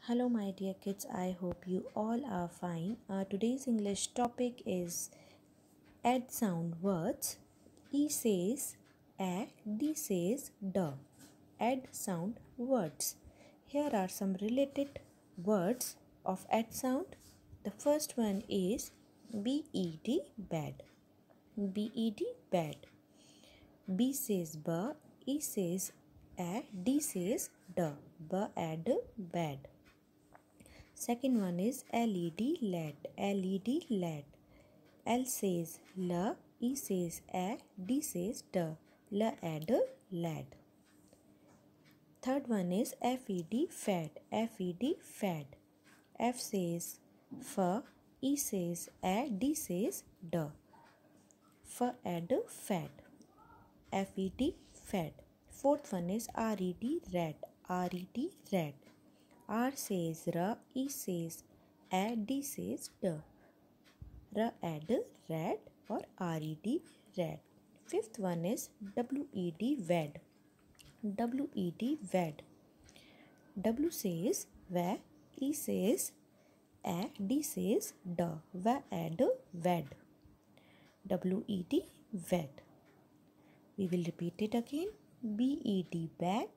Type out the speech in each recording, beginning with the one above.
Hello, my dear kids. I hope you all are fine. Today's English topic is add sound words. E says a, D says the. Add sound words. Here are some related words of add sound. The first one is bed, bed. Bed, bed. B says ba, E says a, D says the. Ba add bed. Second one is LED, LED, LED, LED. L says la, E says a, D says the. La add lad. Third one is FED, fed, FED, fed. F says fa, E says a, D says the. Fa add fed. FED, fed. Fourth one is RED, red, RED, red. R says ra, E says a, D says the. Ra add red or red, red. Fifth one is WED, wed. WED, wed. W says wa, E says a, D says the. Wa add wed. WED, wed. We will repeat it again. BED, bed.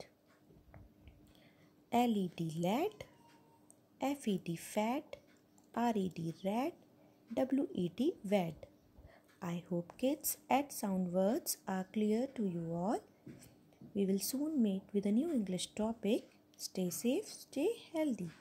LED, led. FED, fed. RED, red. WED, wed. I hope kids add sound words are clear to you all. We will soon meet with a new English topic. Stay safe, stay healthy.